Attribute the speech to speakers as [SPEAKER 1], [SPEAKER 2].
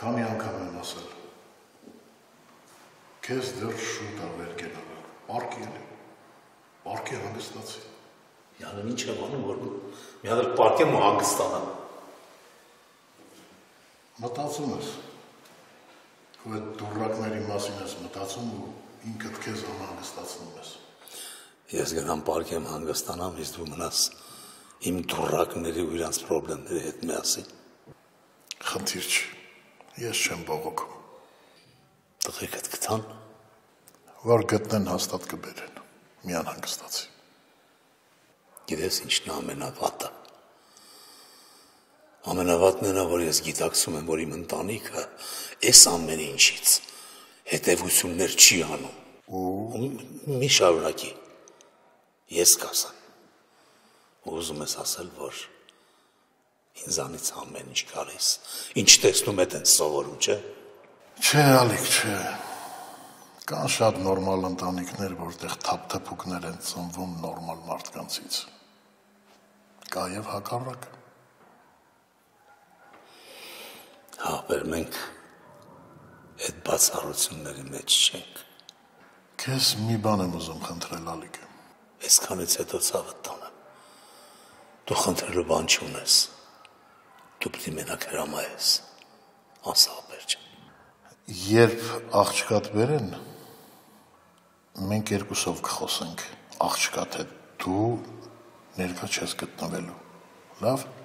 [SPEAKER 1] Քանի անգամ եմ ասել, քեզ դեռ շուտ ավեր գնալը, պարկի հանգստացի։
[SPEAKER 2] Յանն ինչ եմ անում, որ մի հատ պարկեմ ու հանգստանամ։
[SPEAKER 1] Մտածում ես, ու այդ դուրրակների մասին ես մտածում ու ինքդ քեզ անհանգստացնում ես։
[SPEAKER 2] Ես գնամ պարկեմ հանգստանամ, իսկ դու մնաս իմ դուրրակների ու իրանց պրոբլեմների հետ միասին։
[SPEAKER 1] Խնդիր չի, ես չեմ բողոքում։
[SPEAKER 2] Տղեկդ գտան։
[SPEAKER 1] Որ գտնեն հաստատ կբերեն, մի անհանգստացի։
[SPEAKER 2] Գիտես ինչն է ամենավատը։ Ամենավատն է նա, որ ես գիտակցում եմ, որ իմ ընտանիքը այս ամեն ինչից հետևություններ չի անում։ Ու մի շարունակի։ Ես կասեմ։ Ուզում ես ասել, որ ինձանից ամեն ինչ կարես, ինչ տեսնում եք են սովորում, չէ։
[SPEAKER 1] Չէ, Ալիկ, չէ։ Կան շատ նորմալ ընտանիքներ, որտեղ թափթփուկներ են ծնվում նորմալ մարդկանցից։ Կա եւ հակառակը։
[SPEAKER 2] Հա, բեր մենք այդ բացառությունների մեջ չենք։
[SPEAKER 1] Քեզ մի բան եմ ուզում խնդրել, Ալիկ։
[SPEAKER 2] Այսքանից հետո ցավը տանեմ։ Դու խնդրելու բան չունես։ Դու պիտի մենակ հրամայես։ Ասա, բեր ջան։
[SPEAKER 1] Երբ աղջկատ բերեն, մենք երկուսով կխոսենք աղջկատ հետ, դու ներկա չես գտնվելու, լավ։